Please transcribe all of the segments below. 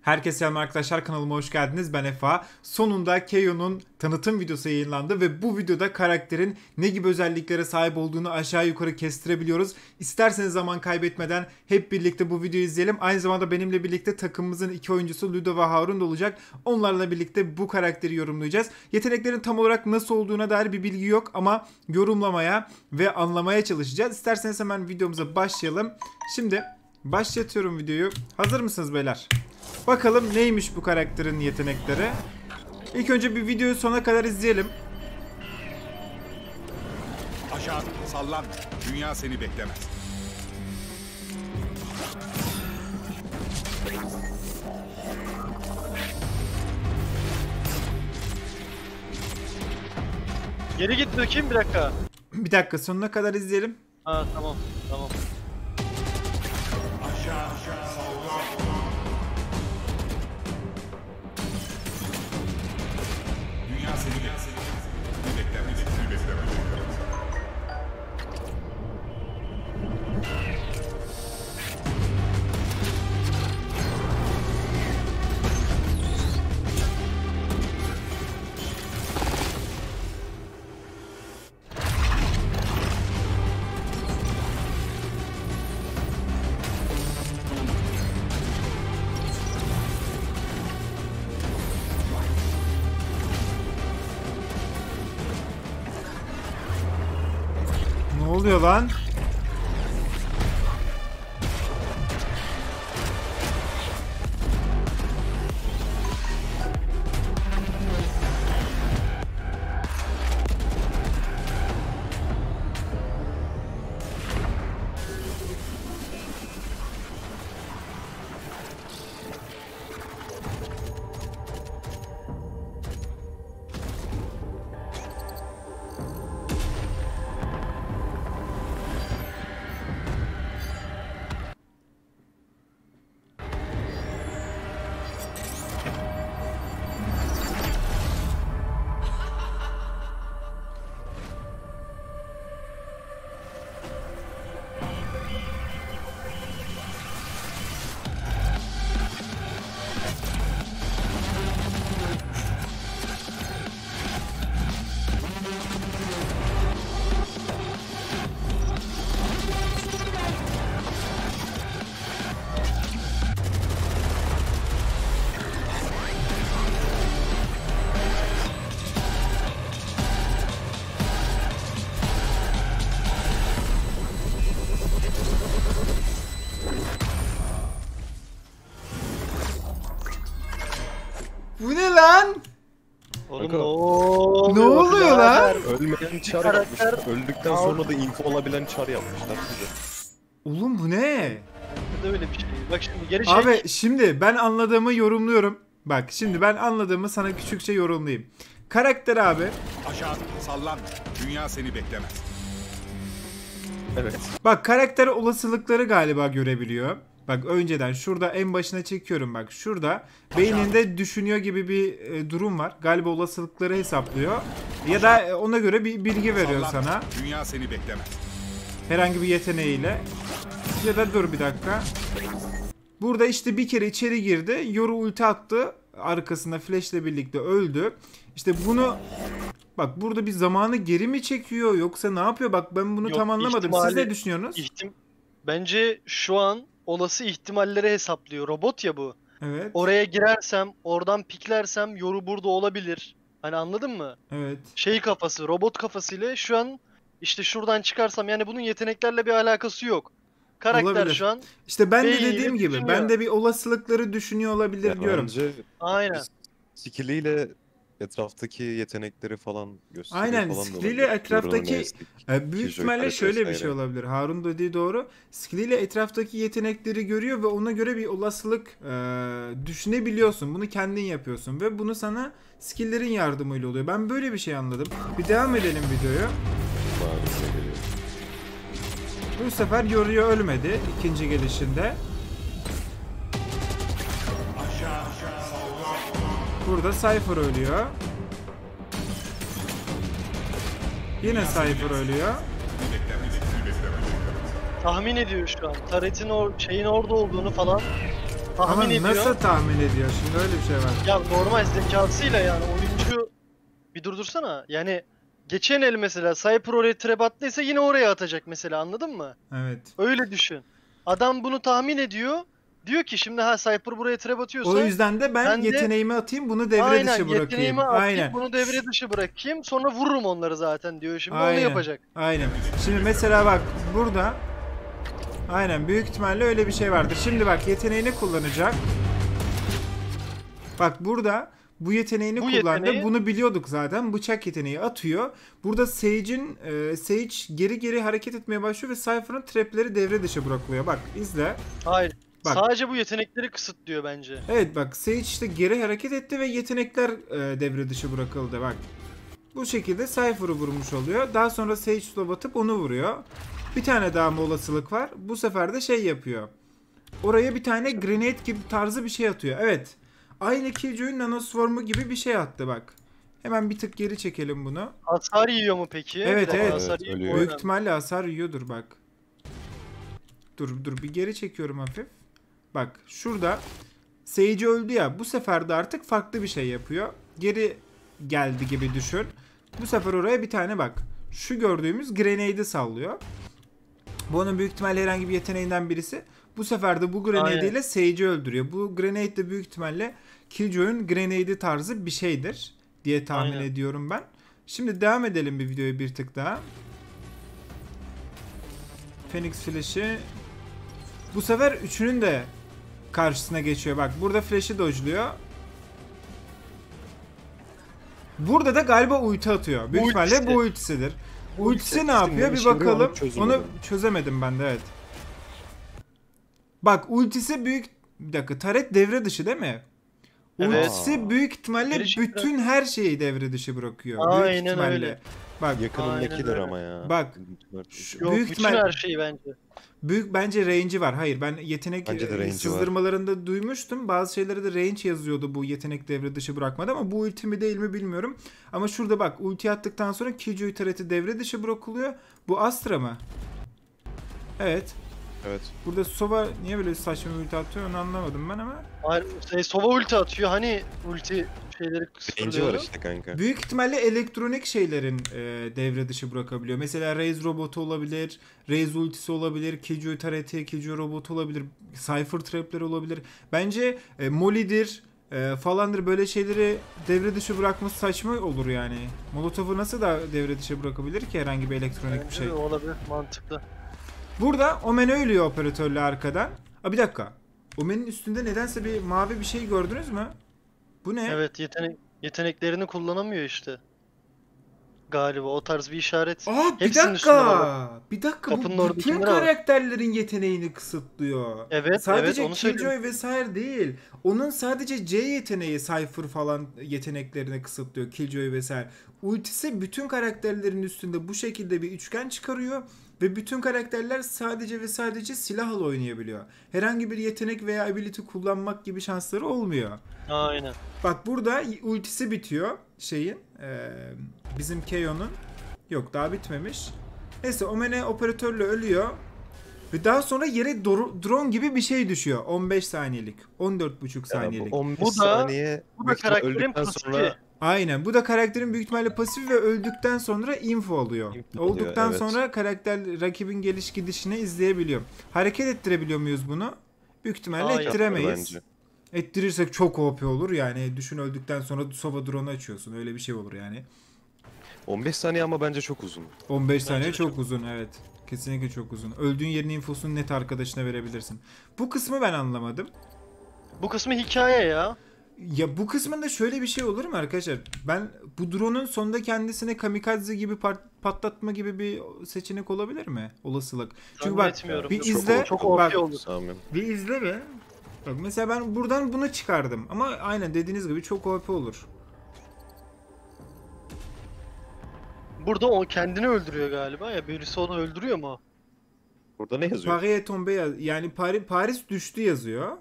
Herkese selam arkadaşlar, kanalıma hoş geldiniz. Ben Efa. Sonunda Keio'nun tanıtım videosu yayınlandı ve bu videoda karakterin ne gibi özelliklere sahip olduğunu aşağı yukarı kestirebiliyoruz. İsterseniz zaman kaybetmeden hep birlikte bu videoyu izleyelim. Aynı zamanda benimle birlikte takımımızın iki oyuncusu Ludo ve Harun da olacak. Onlarla birlikte bu karakteri yorumlayacağız. Yeteneklerin tam olarak nasıl olduğuna dair bir bilgi yok ama yorumlamaya ve anlamaya çalışacağız. İsterseniz hemen videomuza başlayalım. Şimdi başlatıyorum videoyu. Hazır mısınız beyler? Bakalım neymiş bu karakterin yetenekleri. İlk önce bir videoyu sona kadar izleyelim. Aşağı sallan. Dünya seni beklemez. Geri git bakayım bir dakika. Bir dakika, sonuna kadar izleyelim. Ha tamam. Aşağı sallan. Dünya seni beklemez. Seni beklemez. Ne oluyor lan? Bu ne lan? Oğlum Kanka, ne Ne oluyor lan? ölmeyen çar karakter- yapmışlar. Öldükten sonra da info olabilen çar yapmışlar bize. Oğlum bu ne? Da öyle bir şey. Bak şimdi geri çek. Abi şimdi ben anladığımı yorumluyorum. Bak şimdi ben anladığımı sana küçükçe yorumlayayım. Karakter abi. Aşağı sallan. Dünya seni beklemez. Evet. Bak karakter olasılıkları galiba görebiliyor. Bak önceden şurada en başına çekiyorum, bak şurada beyninde düşünüyor gibi bir durum var. Galiba olasılıkları hesaplıyor. Ya da ona göre bir bilgi veriyor Sallan. sana. Dünya seni beklemez. Herhangi bir yeteneğiyle. Ya da dur bir dakika. Burada işte bir kere içeri girdi. Yoru ulti attı. Arkasında flash ile birlikte öldü. İşte bunu... Bak burada bir zamanı geri mi çekiyor yoksa ne yapıyor? Bak ben bunu Yok, tam anlamadım. Siz ihtimali- ne düşünüyorsunuz? Bence şu an olası ihtimalleri hesaplıyor. Robot ya bu. Evet. Oraya girersem, oradan piklersem yoru burada olabilir. Hani anladın mı? Evet. Şey kafası, robot kafasıyla şu an işte şuradan çıkarsam yani bunun yeteneklerle bir alakası yok. Karakter Olabilir. şu an İşte ben de beyniyle dediğim gibi düşünüyor. ben de bir olasılıkları düşünüyor olabilir Yani diyorum. Bence aynen. skilliyle etraftaki yetenekleri falan gösteriyor Aynen, falan da skilliyle olabilir. etraftaki Neuronestik, büyük Killjoy ihtimalle kalite şöyle bir vesaire. şey olabilir. Harun dediği doğru. Skilliyle etraftaki yetenekleri görüyor ve ona göre bir olasılık düşünebiliyorsun. Bunu kendin yapıyorsun ve bunu sana skill'lerin yardımıyla oluyor. Ben böyle bir şey anladım. Bir devam edelim videoyu. Bağırıza geliyor. Bu sefer Yoru'ya ölmedi ikinci gelişinde. Burada Cypher ölüyor. Yine Cypher ölüyor. Tahmin ediyor şu an. Turret'in şeyin orada olduğunu falan. tahmin Ama ediyor. nasıl tahmin ediyor? Şimdi öyle bir şey var. Ya normal zekasıyla yani oyuncu bir durdursana. Yani geçen el mesela Cypher oraya trap attıysa yine oraya atacak mesela, anladın mı? Evet. Öyle düşün. Adam bunu tahmin ediyor. Diyor ki şimdi Cypher buraya trap atıyorsa O yüzden de ben ben de yeteneğimi atayım, bunu devre aynen dışı bırakayım. yeteneğimi atayım, Aynen. bunu devre dışı bırakayım, sonra vururum onları zaten diyor. Şimdi onu Aynen. yapacak. Aynen. Şimdi mesela bak burada aynen büyük ihtimalle öyle bir şey vardır. Şimdi bak yeteneğini kullanacak. Bak burada bu yeteneğini Bu kullandı. yeteneği- Bunu biliyorduk zaten. Bıçak yeteneği atıyor. Burada Sage geri geri hareket etmeye başlıyor ve Cypher'ın trapleri devre dışı bırakılıyor. Bak izle. Hayır. Bak. Sadece bu yetenekleri kısıtlıyor bence. Evet bak Sage işte geri hareket etti ve yetenekler devre dışı bırakıldı bak. Bu şekilde Cypher'ı vurmuş oluyor. Daha sonra Sage slow atıp onu vuruyor. Bir tane daha olasılık var. Bu sefer de şey yapıyor. Oraya bir tane grenade gibi tarzı bir şey atıyor. Evet. Aynı Killjoy'un nanoswarm'u gibi bir şey attı bak. Hemen bir tık geri çekelim bunu. Hasar yiyor mu peki? Evet, Bir dakika, evet. hasar Evet, yiyor. ölüyor. O Büyük önemli. ihtimalle hasar yiyordur bak. Dur bir geri çekiyorum hafif. Bak şurada Sage öldü ya. Bu sefer de artık farklı bir şey yapıyor. Geri geldi gibi düşün. Bu sefer oraya bir tane bak. Şu gördüğümüz grenade'i sallıyor. Bu onun büyük ihtimalle herhangi bir yeteneğinden birisi. Bu sefer de bu grenade ile Sage'i öldürüyor. Bu grenade de büyük ihtimalle Killjoy'un grenade'i tarzı bir şeydir diye tahmin Aynen. ediyorum ben. Şimdi devam edelim bir videoyu bir tık daha. Phoenix Flash'i bu sefer üçünün de karşısına geçiyor. Bak burada Flash'i dodge'luyor. Burada da galiba ulti atıyor. Büyük ihtimalle Ultisi. bu ultisidir. Ultisi ne ultisi yapıyor? ne Bir işe yarıyor, bakalım. onu çözemedim. Onu çözemedim ben de evet. Bak ultisi büyük... Bir dakika taret devre dışı değil mi? Evet. Ultisi büyük ihtimalle Geri çekiyor. bütün her şeyi devre dışı bırakıyor. Büyük Aynen ihtimalle. öyle. Bak Yakınındakidir Aynen ama ya. Bak. Yok, büyük bütün ihtimal- her şeyi bence. büyük bence range'i var. Hayır ben yetenek Bence de range'i var. sızdırmalarında duymuştum. Bazı şeylere de range yazıyordu bu yetenek devre dışı bırakmadı ama bu ulti mi değil mi bilmiyorum. Ama şurada bak ulti attıktan sonra Killjoy turret'i devre dışı bırakılıyor. Bu Astra mı? Evet. Evet. Burada Sova niye böyle saçma bir ulti atıyor onu anlamadım ben ama. Hayır, Sova ulti atıyor. Hani ulti şeyleri Range'i var kısıtlıyor. işte kanka. Büyük ihtimalle elektronik şeylerin devre dışı bırakabiliyor. Mesela Raze robotu olabilir, Raze ultisi olabilir, Killjoy turret'i, Killjoy robotu olabilir, Cypher trapleri olabilir. Bence Molly'dir falandır böyle şeyleri devre dışı bırakması saçma olur yani. Molotov'u nasıl da devre dışı bırakabilir ki herhangi bir elektronik bir Bence şey. de olabilir, mantıklı. Burada Omen ölüyor operatörle arkadan. Bir dakika. Omen'in üstünde nedense bir mavi bir şey gördünüz mü? Bu ne? Evet, yeteneklerini kullanamıyor işte. Galiba o tarz bir işaret. Bir Hepsinin üstünde dakika. Bir dakika Kapının bu bütün oradakinde var. karakterlerin yeteneğini kısıtlıyor. Evet, Sadece evet, onu Killjoy vesaire değil. Onun sadece C yeteneği Cypher falan yeteneklerini kısıtlıyor. Killjoy vesaire. Ultisi bütün karakterlerin üstünde bu şekilde bir üçgen çıkarıyor. Ve bütün karakterler sadece ve sadece silahla oynayabiliyor. Herhangi bir yetenek veya ability kullanmak gibi şansları olmuyor. Aynen. Bak burada ultisi bitiyor şeyin bizim Keio'nun. Yok daha bitmemiş. Neyse Omene operatörle ölüyor. Ve daha sonra yere drone gibi bir şey düşüyor. 15 saniyelik. 14,5 saniyelik. 15 Bu da- saniye Bu da büyük ihtimal karakterin öldükten pasifi. sonra Aynen. Bu da karakterin büyük ihtimalle pasif ve öldükten sonra info alıyor. Info alıyor, Olduktan evet. sonra karakter rakibin geliş gidişini izleyebiliyor. Hareket ettirebiliyor muyuz bunu? Büyük ihtimalle Hayır. ettiremeyiz. bence. Ettirirsek çok OP olur yani. Düşün öldükten sonra Sova drone'u açıyorsun. Öyle bir şey olur yani. 15 saniye ama bence çok uzun. 15 Bence saniye de çok çok uzun evet. Kesinlikle çok uzun. Öldüğün yerin infosunu net arkadaşına verebilirsin. Bu kısmı ben anlamadım. Bu kısmı hikaye ya. Ya bu kısmında şöyle bir şey olur mu arkadaşlar? Ben bu drone'un sonunda kendisine kamikaze gibi patlatma gibi bir seçenek olabilir mi? Olasılık. Çünkü bak Zannetmiyorum. bir Çok- izle. çok bak, OP olur. Sanmıyorum. bir izle be. Bak mesela ben buradan bunu çıkardım. Ama aynen dediğiniz gibi çok OP olur. Burada o kendini öldürüyor galiba ya. Birisi onu öldürüyor mu? Burada ne yazıyor? Paris est tombé yani Paris düştü yazıyor.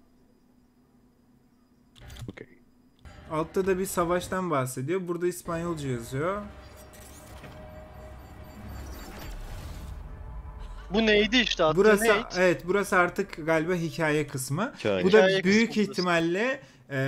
Okey. Altta da bir savaştan bahsediyor. Burada İspanyolca yazıyor. Bu neydi işte attığı Burası neydi? evet, burası artık galiba hikaye kısmı. Hikaye. Bu da Hikaye büyük kısmı burası. ihtimalle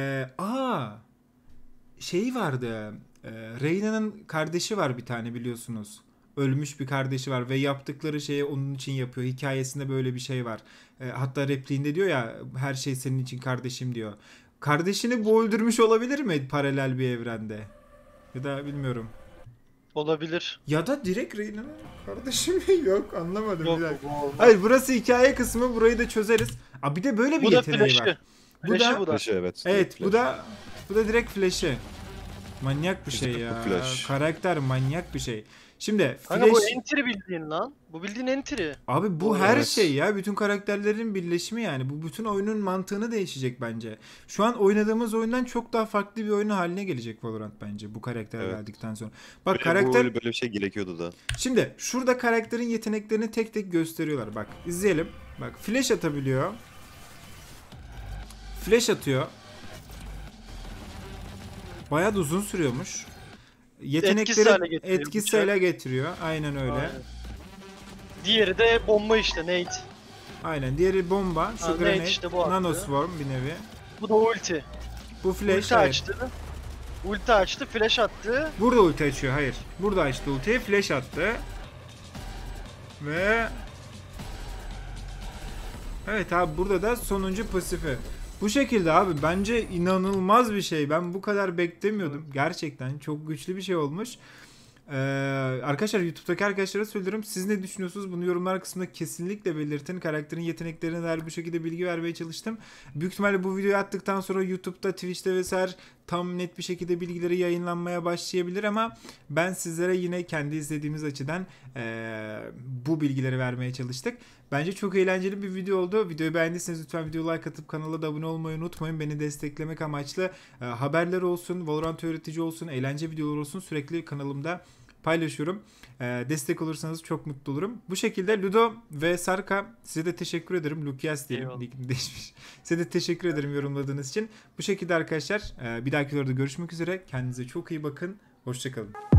şey vardı. Reyna'nın kardeşi var bir tane, biliyorsunuz. Ölmüş bir kardeşi var ve yaptıkları şeyi onun için yapıyor. Hikayesinde böyle bir şey var. Hatta repliğinde diyor ya, her şey senin için kardeşim diyor. Kardeşini bu öldürmüş olabilir mi paralel bir evrende? Ya da bilmiyorum. Olabilir. Ya da direkt Reyna'nın kardeşi mi? Yok, anlamadım. Yok Bir dakika. bu olmaz. Hayır, burası hikaye kısmı. Burayı da çözeriz. Aa, bir de böyle bir Bu da yeteneği flash'ı. var. Bu Flash'ı da bu da. Flash, evet. evet, Flash. bu da direkt flash'ı. Manyak bir şey Bizde ya. bu flash. Karakter manyak bir şey. Şimdi Kanka bu flash entry bildiğin lan. Bu bildiğin entry. abi, bu her Evet. şey ya. Bütün karakterlerin birleşimi yani. Bu bütün oyunun mantığını değişecek bence. Şu an oynadığımız oyundan çok daha farklı bir oyun haline gelecek Valorant bence bu karakter Evet. geldikten sonra. Bak Böyle karakter böyle bir şey gerekiyordu da. Şimdi şurada karakterin yeteneklerini tek tek gösteriyorlar. Bak izleyelim. Bak flash atabiliyor. Flash atıyor. Bayağı da uzun sürüyormuş. Etkisiz hale Yetenekleri getiriyor etkisiz bıçak. hale getiriyor. Aynen öyle. Aynen. Diğeri de bomba işte nade. Aynen. Diğeri bomba. Şu Ha, nade grenade. işte bu attı. Nanoswarm bir nevi. Bu da ulti. Bu flash. Ulti Hayır. açtı. Ulti açtı, flash attı. Burada ulti açıyor. Hayır. Burada açtı ultiyi. Flash attı. Ve evet abi, burada da sonuncu pasifi. Bu şekilde abi, bence inanılmaz bir şey. Ben bu kadar beklemiyordum. Gerçekten çok güçlü bir şey olmuş. Arkadaşlar, YouTube'daki arkadaşlara söylüyorum. Siz ne düşünüyorsunuz? Bunu yorumlar kısmında kesinlikle belirtin. Karakterin yeteneklerine dair bu şekilde bilgi vermeye çalıştım. Büyük ihtimalle bu videoyu attıktan sonra YouTube'da, Twitch'te vesaire tam net bir şekilde bilgileri yayınlanmaya başlayabilir ama ben sizlere yine kendi izlediğimiz açıdan bu bilgileri vermeye çalıştık. Bence çok eğlenceli bir video oldu. Videoyu beğendiyseniz lütfen videoya like atıp kanala da abone olmayı unutmayın. Beni desteklemek amaçlı haberler olsun, Valorant öğretici olsun, eğlence videoları olsun sürekli kanalımda paylaşıyorum. Destek olursanız çok mutlu olurum. Bu şekilde Ludo ve Sarka, size de teşekkür ederim. Lukias diyelim. Eyvallah. Nick'im değişmiş. Size de teşekkür ederim yorumladığınız için. Bu şekilde arkadaşlar, bir dahaki videoda görüşmek üzere. Kendinize çok iyi bakın. Hoşçakalın.